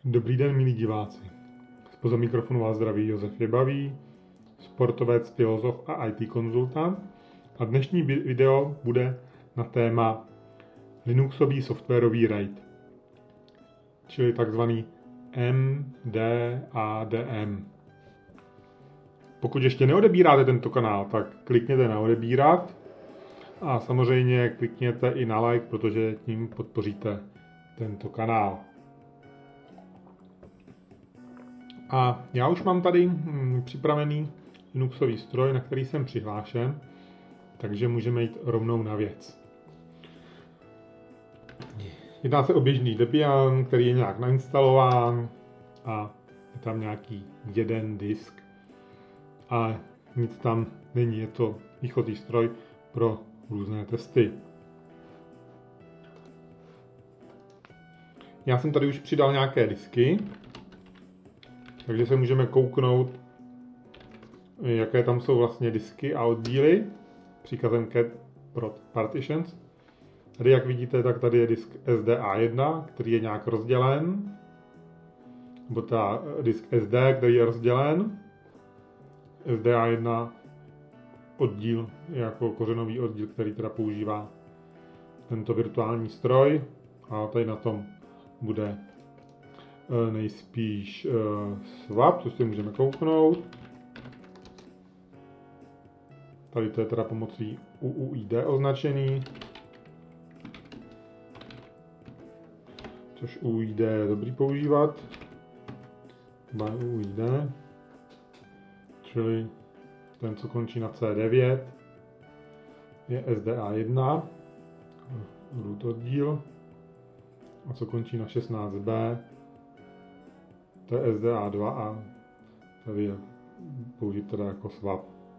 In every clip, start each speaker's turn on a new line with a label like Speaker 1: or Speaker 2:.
Speaker 1: Dobrý den, milí diváci. Zpoza mikrofonu vás zdraví Josef Rybavý, sportovec, filozof a IT konzultant. A dnešní video bude na téma Linuxový softwarový RAID, čili takzvaný MDADM. Pokud ještě neodebíráte tento kanál, tak klikněte na odebírat a samozřejmě klikněte i na like, protože tím podpoříte tento kanál. A já už mám tady připravený Linuxový stroj, na který jsem přihlášen, takže můžeme jít rovnou na věc. Jedná se o běžný Debian, který je nějak nainstalován a je tam nějaký jeden disk a nic tam není, je to výchozí stroj pro různé testy. Já jsem tady už přidal nějaké disky, takže se můžeme kouknout, jaké tam jsou vlastně disky a oddíly příkazem cat partitions. Tady, jak vidíte, tak tady je disk SDA1, který je nějak rozdělen, nebo disk SD, který je rozdělen. SDA1 oddíl je jako kořenový oddíl, který teda používá tento virtuální stroj, a tady na tom bude nejspíš swap, což si můžeme kouknout. Tady to je teda pomocí UUID označený, což UUID je dobrý používat. By UUID, čili ten, co končí na C9, je SDA1, root oddíl, a co končí na 16B, to je SDA2 a tady je použít teda jako swap.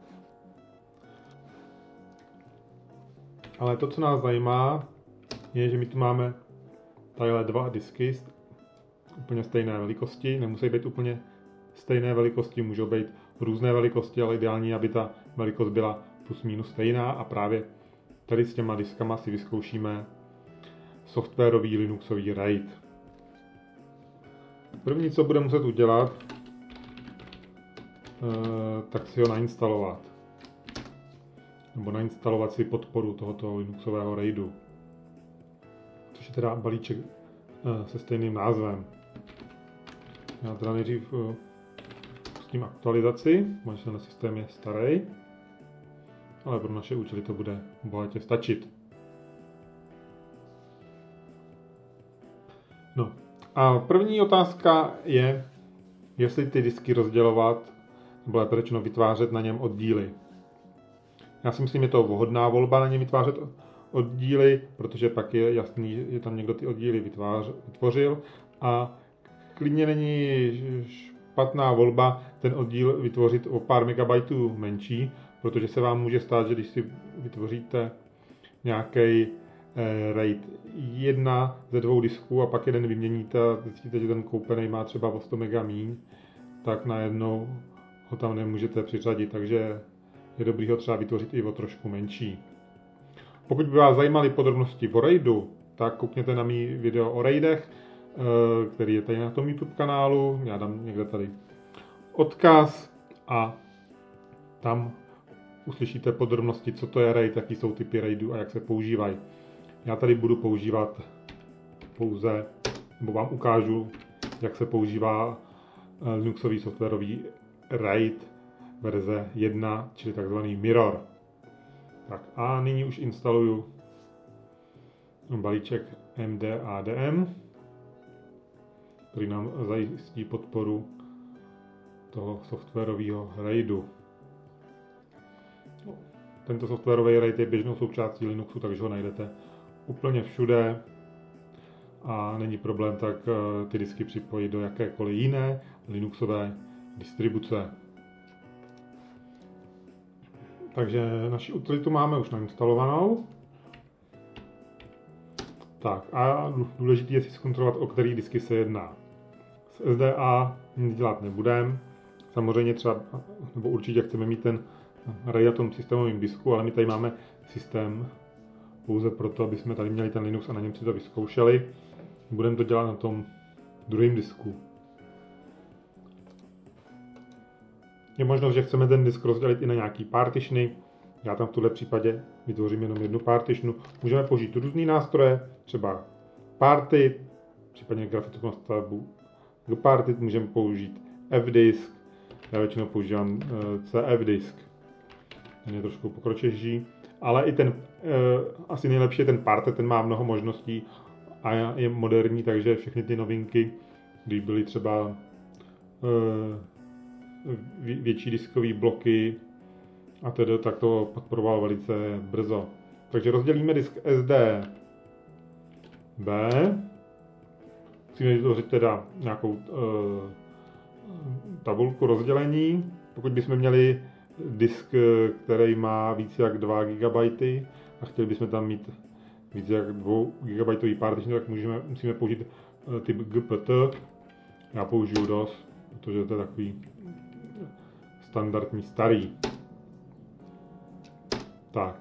Speaker 1: Ale to, co nás zajímá, je, že my tu máme tadyhle dva disky úplně stejné velikosti. Nemusí být úplně stejné velikosti, můžou být různé velikosti, ale ideální, aby ta velikost byla plus minus stejná, a právě tady s těma diskama si vyzkoušíme softwarový Linuxový RAID. První, co bude muset udělat, tak si ho nainstalovat. Nebo nainstalovat si podporu tohoto Linuxového RAIDu. Což je teda balíček se stejným názvem. Já teda nejdřív pustím aktualizaci, protože ten systém je starý, ale pro naše účely to bude bohatě stačit. No. A první otázka je, jestli ty disky rozdělovat, nebo lépe řečeno vytvářet na něm oddíly. Já si myslím, je to vhodná volba na něm vytvářet oddíly, protože pak je jasný, že tam někdo ty oddíly vytvořil, a klidně není špatná volba ten oddíl vytvořit o pár megabajtů menší, protože se vám může stát, že když si vytvoříte nějaký RAID 1 ze 2 disků a pak jeden vyměníte a zjistíte, že ten koupený má třeba o 100 MB míň, tak najednou ho tam nemůžete přiřadit, takže je dobrý ho třeba vytvořit i o trošku menší. Pokud by vás zajímaly podrobnosti o RAIDu, tak koukněte na mý video o RAIDech, který je tady na tom YouTube kanálu. Já dám někde tady odkaz a tam uslyšíte podrobnosti, co to je RAID, jaký jsou typy RAIDů a jak se používají. Já tady budu používat pouze, nebo vám ukážu, jak se používá Linuxový softwarový RAID verze 1, čili takzvaný Mirror. Tak a nyní už instaluju balíček MDADM, který nám zajistí podporu toho softwarového RAIDu. Tento softwarový RAID je běžnou součástí Linuxu, takže ho najdete úplně všude a není problém tak ty disky připojit do jakékoliv jiné Linuxové distribuce. Takže naši utilitu máme už nainstalovanou. Tak a důležité je si zkontrolovat, o který disky se jedná. S SDA nic dělat nebudeme. Samozřejmě třeba, nebo určitě chceme mít ten RAID na tom systémovém disku, ale my tady máme systém pouze proto, aby jsme tady měli ten Linux a na něm si to vyzkoušeli. Budeme to dělat na tom druhém disku. Je možnost, že chceme ten disk rozdělit i na nějaký partitiony. Já tam v tomto případě vytvořím jenom jednu partitionu. Můžeme použít různé nástroje, třeba Partit, případně grafickou stavbu Partit, můžeme použít F-disk. Já většinou používám CF-disk. Ten je trošku pokročilejší, ale i ten, asi nejlepší je ten Partit, ten má mnoho možností a je moderní, takže všechny ty novinky, když byly třeba větší diskové bloky a tedy tak to podporoval velice brzo. Takže rozdělíme disk SD B. Musíme vytvořit teda nějakou tabulku rozdělení. Pokud bychom měli disk, který má více jak 2 GB a chtěli bychom tam mít více jak 2 GB partition, tak musíme použít typ GPT. Já použiju DOS, protože to je takový standardní starý. Tak.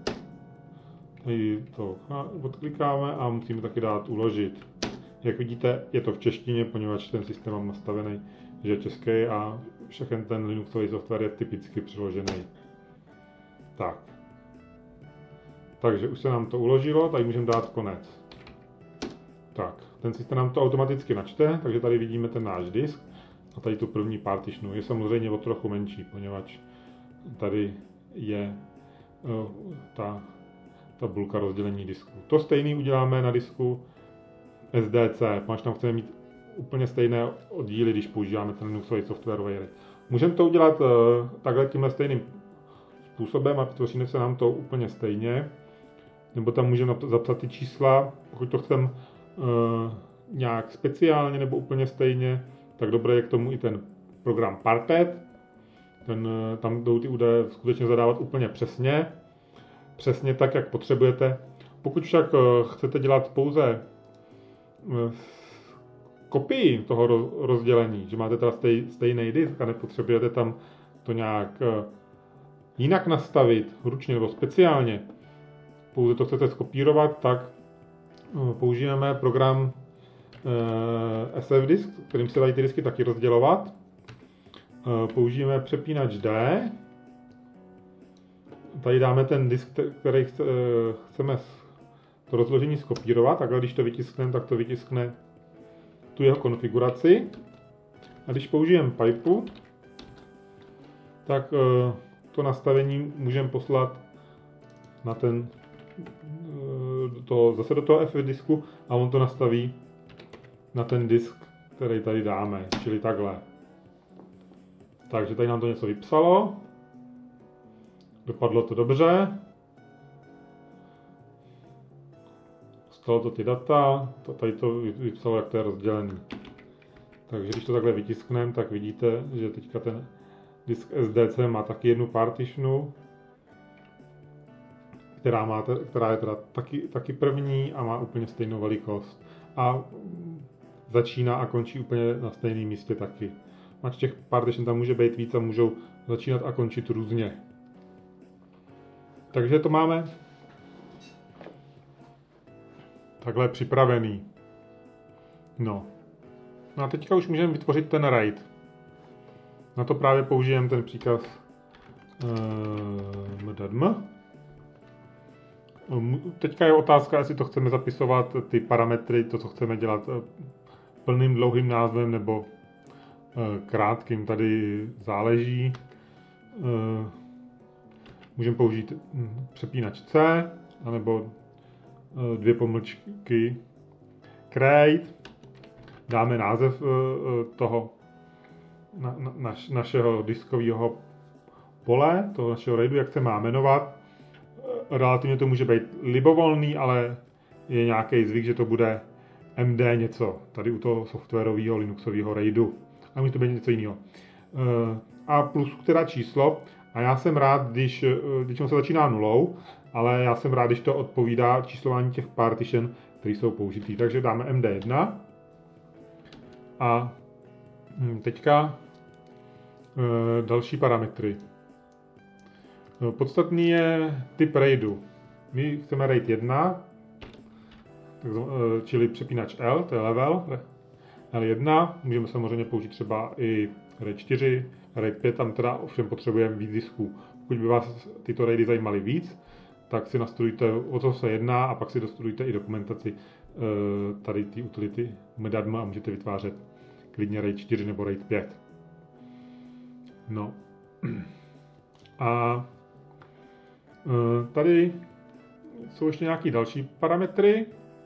Speaker 1: Tady to odklikáme a musíme taky dát uložit. Jak vidíte, je to v češtině, poněvadž ten systém mám nastavený, že je český a všechen ten Linuxový software je typicky přeložený. Tak. Takže už se nám to uložilo, tady můžeme dát konec. Tak, ten systém nám to automaticky načte, takže tady vidíme ten náš disk a tady tu první partitionu. Je samozřejmě o trochu menší, poněvadž tady je ta tabulka rozdělení disku. To stejný uděláme na disku SDC, protože tam chceme mít úplně stejné oddíly, když používáme ten Linuxový softwarový RAID. Můžeme to udělat takhle tímhle stejným způsobem a vytvoříme se nám to úplně stejně. Nebo tam můžeme zapsat ty čísla, pokud to chceme nějak speciálně nebo úplně stejně, tak dobré je k tomu i ten program Parpet. Tam jdou ty údaje skutečně zadávat úplně přesně tak, jak potřebujete. Pokud však chcete dělat pouze kopii toho rozdělení, že máte teda stejný disk a nepotřebujete tam to nějak jinak nastavit, ručně nebo speciálně, pouze to chcete skopírovat, tak použijeme program SF disk, kterým se dají ty disky taky rozdělovat. Použijeme přepínač D. Tady dáme ten disk, který chceme to rozložení skopírovat. Takhle, když to vytiskneme, tak to vytiskne tu jeho konfiguraci. A když použijeme pipu, tak to nastavení můžeme poslat na ten zase do toho F disku a on to nastaví na ten disk, který tady dáme, čili takhle. Takže tady nám to něco vypsalo. Dopadlo to dobře. Stalo to ty data, tady to vypsalo, jak to je rozdělený. Takže když to takhle vytiskneme, tak vidíte, že teďka ten disk SDC má taky jednu partitionu, která je teda taky první a má úplně stejnou velikost. A začíná a končí úplně na stejném místě taky. Máč těch partition tam může být víc a můžou začínat a končit různě. Takže to máme takhle připravený. No a teďka už můžeme vytvořit ten RAID. Na to právě použijeme ten příkaz mdm. Teďka je otázka, jestli to chceme zapisovat ty parametry, to, co chceme dělat plným dlouhým názvem nebo krátkým, tady záleží. Můžeme použít přepínač C, anebo 2 pomlčky create, dáme název toho našeho diskového pole, toho našeho RAIDu, jak se má jmenovat. Relativně to může být libovolný, ale je nějaký zvyk, že to bude MD něco, tady u toho softwarového Linuxového RAIDu. A může to být něco jiného. A plus teda číslo. A já jsem rád, když se začíná nulou, ale já jsem rád, když to odpovídá číslování těch partition, které jsou použitý. Takže dáme MD1. A teďka další parametry. Podstatný je typ RAIDu. My chceme RAID 1, čili přepínač L, to je level. L1, můžeme samozřejmě použít třeba i RAID 4, RAID 5, tam teda ovšem potřebujeme víc disků. Pokud by vás tyto RAIDy zajímaly víc, tak si nastudujte, o co se jedná, a pak si dostudujte i dokumentaci tady ty utility Medadm a můžete vytvářet klidně RAID 4 nebo RAID 5. No. A tady jsou ještě nějaké další parametry,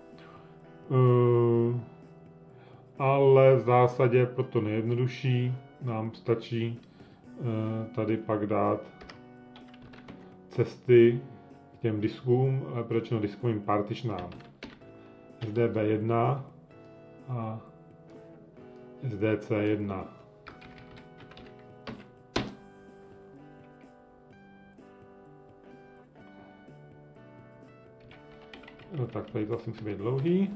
Speaker 1: ale v zásadě pro to nejjednodušší nám stačí tady pak dát cesty k těm diskům, řečeno diskovým partitionám. SDB1 a SDC1. No tak, tady to asi musí být dlouhý.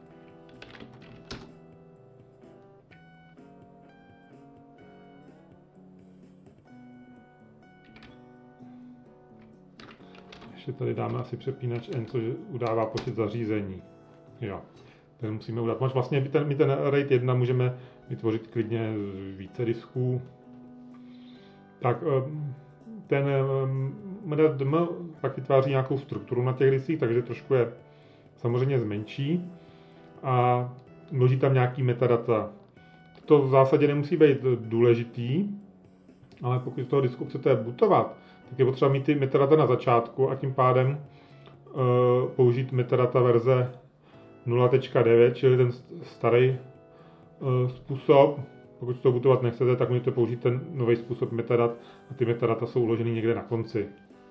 Speaker 1: Ještě tady dáme asi přepínač N, což udává počet zařízení. Jo, ten musíme udělat. Vlastně my ten RAID 1 můžeme vytvořit klidně více disků. Tak ten Medadm pak vytváří nějakou strukturu na těch diskích, takže trošku je samozřejmě zmenší a vloží tam nějaký metadata. To v zásadě nemusí být důležitý, ale pokud z toho disku chcete bootovat, tak je potřeba mít ty metadata na začátku a tím pádem použít metadata verze 0.9, čili ten starý způsob. Pokud to bootovat nechcete, tak můžete použít ten nový způsob metadat a ty metadata jsou uloženy někde na konci.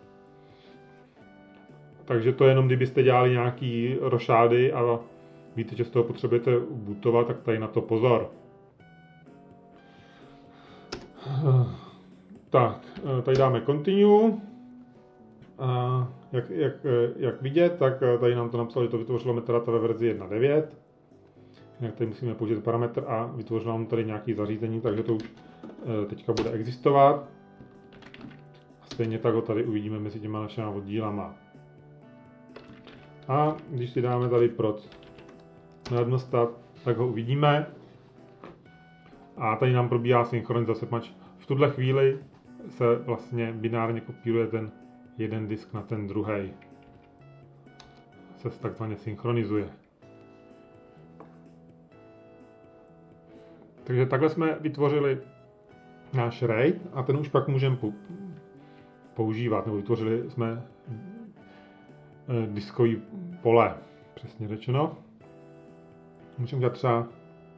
Speaker 1: Takže to jenom, kdybyste dělali nějaký rošády a víte, že z toho potřebujete bootovat, tak tady na to pozor. Tak, tady dáme continue. Jak vidět, tak tady nám to napsalo, že to vytvořilo metadata ve verzi 1.9. Jinak tady musíme použít parametr a vytvořilo nám tady nějaké zařízení, takže to už teďka bude existovat. Stejně tak ho tady uvidíme mezi těma našimi oddílama. A když si dáme tady prot na jednostat, tak ho uvidíme. A tady nám probíhá synchronizace, pač v tuhle chvíli se vlastně binárně kopíruje ten jeden disk na ten druhý. Se takzvaně synchronizuje. Takže takhle jsme vytvořili náš RAID a ten už pak můžeme používat, nebo vytvořili jsme diskový pole, přesně řečeno. Můžeme dělat třeba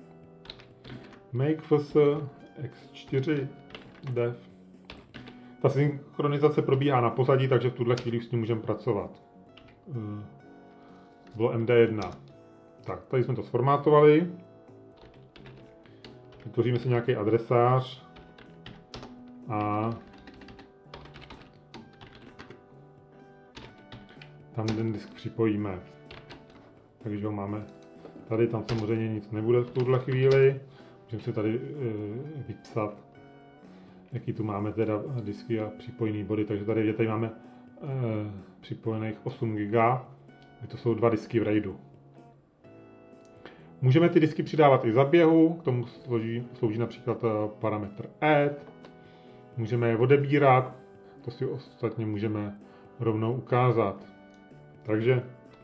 Speaker 1: make fs x4 dev. Ta synchronizace probíhá na pozadí, takže v tuhle chvíli s tím můžeme pracovat. Bylo MD1. Tak, tady jsme to sformátovali. Vytvoříme si nějaký adresář a tam ten disk připojíme. Takže ho máme tady, tam samozřejmě nic nebude v tuhle chvíli. Můžeme si tady vypsat, jaký tu máme teda disky a připojený body. Takže tady máme připojených 8 GB, to jsou 2 disky v RAIDu. Můžeme ty disky přidávat i za běhu, k tomu slouží například parametr add. Můžeme je odebírat, to si ostatně můžeme rovnou ukázat. Takže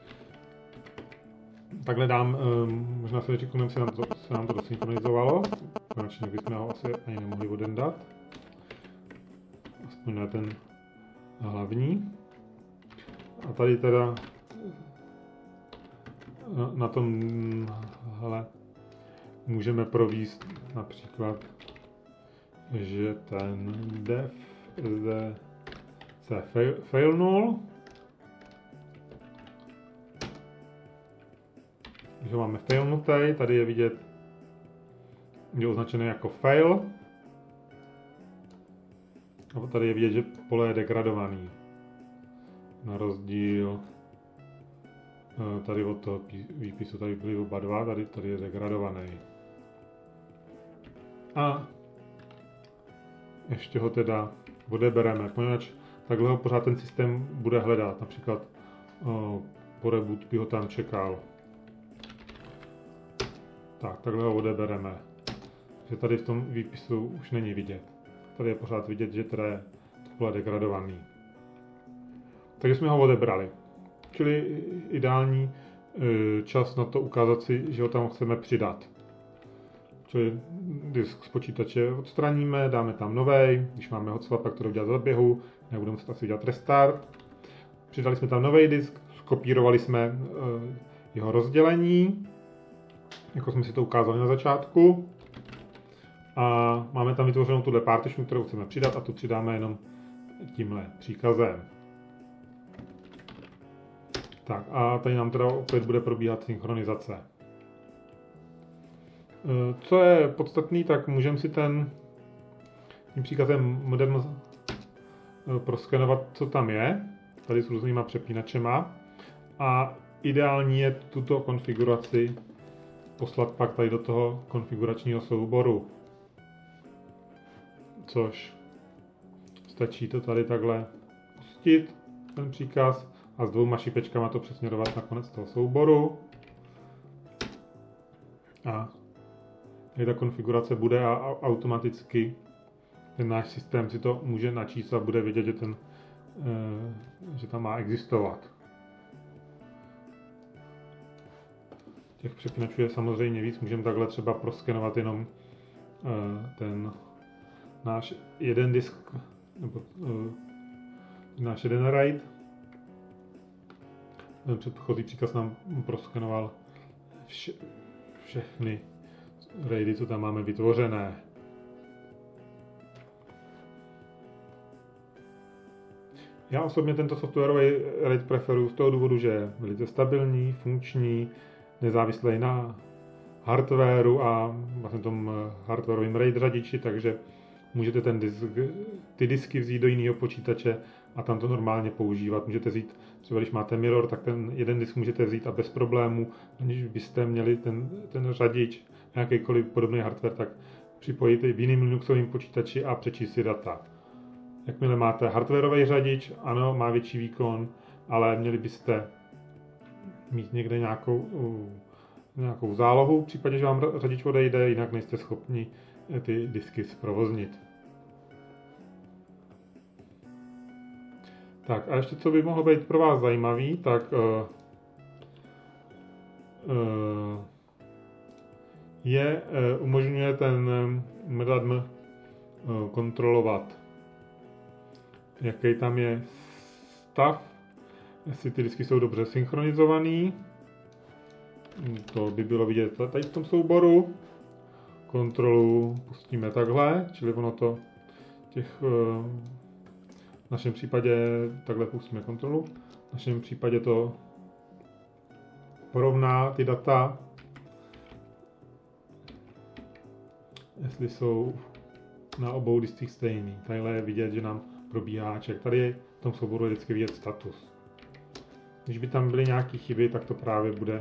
Speaker 1: takhle dám, možná se řeknu, se nám to dosynchronizovalo, konečně bychom ho asi ani nemohli odendat. Aspoň na ten hlavní. A tady teda na tom můžeme provést například, že ten def se failnul, že máme failnutý, tady je vidět, je označený jako fail, a tady je vidět, že pole je degradovaný, na rozdíl tady od toho výpisu, tady byly oba dva, tady je degradovaný. A ještě ho teda odebereme, poněvadž takhle ho pořád ten systém bude hledat, například po reboot by ho tam čekal. Tak, takhle ho odebereme. Takže tady v tom výpisu už není vidět. Tady je pořád vidět, že teda je pole degradovaný. Takže jsme ho odebrali. Čili ideální čas na to ukázat si, že ho tam chceme přidat. Čili disk z počítače odstraníme, dáme tam novej, když máme hotspot, pak to udělat za běhu, nebudeme muset asi udělat restart. Přidali jsme tam nový disk, skopírovali jsme jeho rozdělení, jako jsme si to ukázali na začátku. A máme tam vytvořenou tuhle partition, kterou chceme přidat, a tu přidáme jenom tímhle příkazem. Tak a tady nám teda opět bude probíhat synchronizace. Co je podstatný, tak můžeme si tím příkazem modem proskenovat, co tam je, tady s různýma přepínačema, a ideální je tuto konfiguraci poslat pak tady do toho konfiguračního souboru, což stačí to tady takhle pustit, ten příkaz, a s 2 šipečkama to přesměrovat na konec toho souboru. A tady ta konfigurace bude a automaticky ten náš systém si to může načíst a bude vědět, že tam má existovat. Těch přepínačů je samozřejmě víc, můžeme takhle třeba proskenovat jenom ten náš jeden disk, nebo náš jeden RAID. Ten předchozí příkaz nám proskenoval všechny RAIDy, co tam máme vytvořené. Já osobně tento softwarový RAID preferuji z toho důvodu, že je velice stabilní, funkční, nezávislý na hardwareu a vlastně tom hardwarovém RAID řadiči, takže můžete ty disky vzít do jiného počítače a tam to normálně používat. Můžete vzít, třeba když máte mirror, tak ten jeden disk můžete vzít a bez problémů, aniž byste měli ten řadič, nějakýkoliv podobný hardware, tak připojit i v jiným Linuxovým počítači a přečíst si data. Jakmile máte hardwarový řadič, ano, má větší výkon, ale měli byste mít někde nějakou zálohu, v případě, že vám řadič odejde, jinak nejste schopni ty disky zprovoznit. Tak a ještě co by mohlo být pro vás zajímavý, tak umožňuje ten MDADM kontrolovat, jaký tam je stav, jestli ty disky jsou dobře synchronizovaný. To by bylo vidět tady v tom souboru. Kontrolu pustíme takhle, čili ono to v našem případě takhle pustíme kontrolu. V našem případě to porovná ty data, jestli jsou na obou discích stejný. Tadyhle je vidět, že nám probíhá ček. Tady v tom souboru je vždycky vidět status. Když by tam byly nějaké chyby, tak to právě bude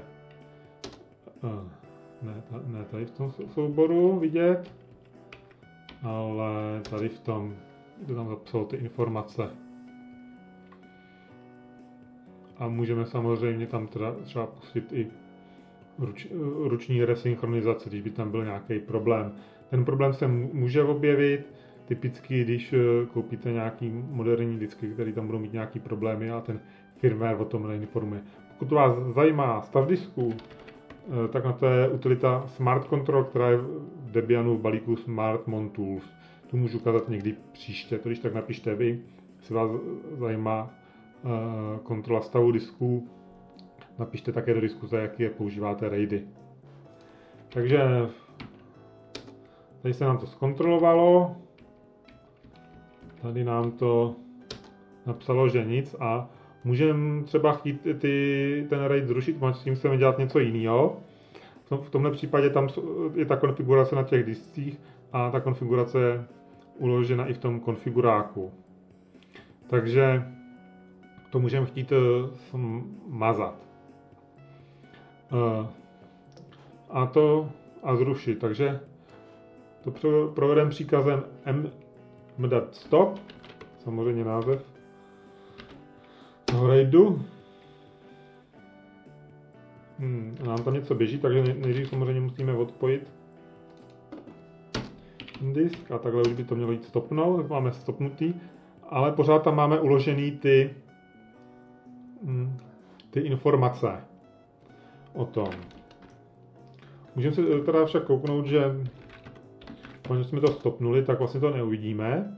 Speaker 1: ne tady v tom souboru vidět, ale tady v tom, kde tam zapsal ty informace. A můžeme samozřejmě tam třeba pustit i ruční resynchronizaci, když by tam byl nějaký problém. Ten problém se může objevit, typicky, když koupíte nějaký moderní disky, které tam budou mít nějaký problémy a ten firmware o tom neinformuje. Pokud vás zajímá stav disku, tak na to je utilita Smart Control, která je v Debianu v balíku Smart Mon Tools. Tu můžu ukázat někdy příště, to když tak napište vy, jestli vás zajímá kontrola stavu disků, napište také do diskuze, jaký je používáte RAIDy. Takže tady se nám to zkontrolovalo, tady nám to napsalo, že nic, a můžeme třeba chtít ten RAID zrušit, s tím chceme dělat něco jiného. V tomhle případě tam je ta konfigurace na těch discích a ta konfigurace je uložena i v tom konfiguráku. Takže to můžeme chtít mazat. A zrušit. Takže to provedeme příkazem mdat stop, samozřejmě název toho RAIDu. Nám tam něco běží, takže nejdřív samozřejmě musíme odpojit disk a takhle už by to mělo jít stopnout, tak máme stopnutý, ale pořád tam máme uložený ty informace o tom. Můžeme se teda však kouknout, že když jsme to stopnuli, tak vlastně to neuvidíme.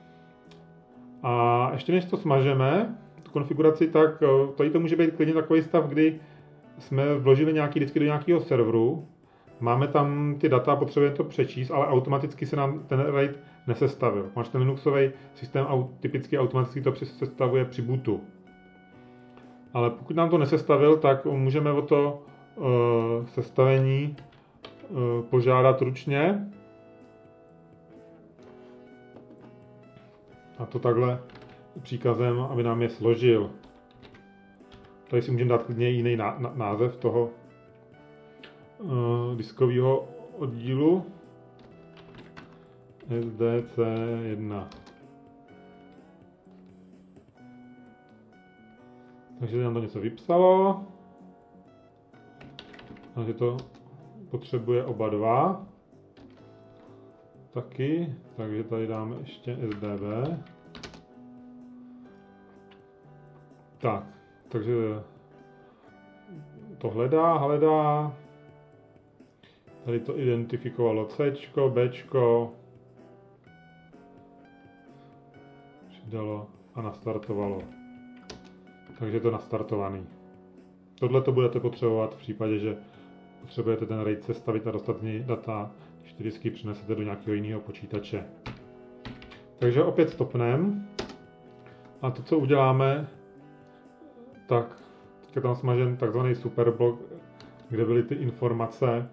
Speaker 1: A ještě než to smažeme, tu konfiguraci, tak tady to může být klidně takový stav, kdy jsme vložili nějaký disky do nějakého serveru, máme tam ty data, potřebujeme to přečíst, ale automaticky se nám ten RAID nesestavil. Máš ten Linuxový systém typicky automaticky to sestavuje při bootu. Ale pokud nám to nesestavil, tak můžeme o to sestavení požádat ručně. A to takhle příkazem, aby nám je složil. Tady si můžeme dát klidně jiný název toho diskového oddílu. SDC1. Takže nám to něco vypsalo. Takže to potřebuje oba dva. Taky, takže tady dáme ještě SDB. Tak, takže to hledá. Tady to identifikovalo C, B, přidalo a nastartovalo. Takže je to nastartovaný. Tohle to budete potřebovat v případě, že potřebujete ten RAID sestavit a dostat z něj data, když ty disky přinesete do nějakého jiného počítače. Takže opět stopneme. A to, co uděláme, tak teďka tam smažen takzvaný superblok, kde byly ty informace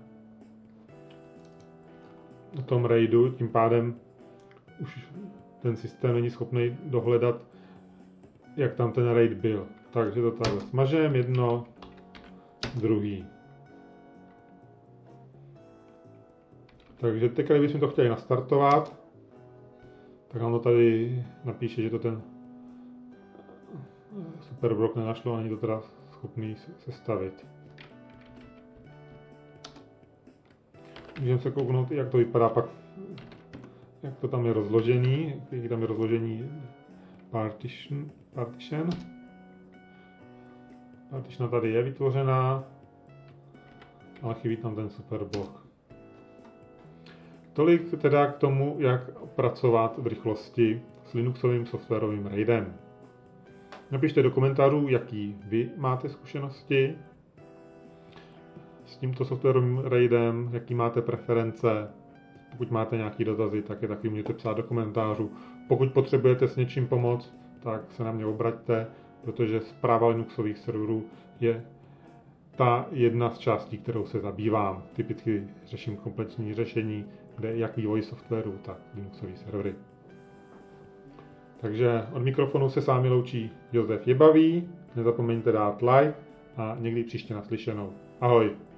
Speaker 1: o tom RAIDu, tím pádem už ten systém není schopný dohledat, jak tam ten RAID byl. Takže to takhle smažem, jedno, druhý. Takže teď, kdybychom to chtěli nastartovat, tak nám to tady napíše, že to ten superblok nenašlo a není to teda schopný sestavit. Můžeme se kouknout, jak to vypadá pak, jak to tam je rozložený, jak tam je rozložení partition. Partition tady je vytvořená, ale chybí tam ten superblok. Tolik teda k tomu, jak pracovat v rychlosti s Linuxovým softwarovým RAIDem. Napište do komentářů, jaký vy máte zkušenosti s tímto softwarovým RAIDem, jaký máte preference. Pokud máte nějaké dotazy, tak je taky můžete psát do komentářů. Pokud potřebujete s něčím pomoct, tak se na mě obraťte, protože správa Linuxových serverů je ta jedna z částí, kterou se zabývám. Typicky řeším komplexní řešení, kde jak vývoj softwaru, tak Linuxový servery. Takže od mikrofonu se s vámi loučí Josef Jebavý. Nezapomeňte dát like a někdy příště naslyšenou. Ahoj!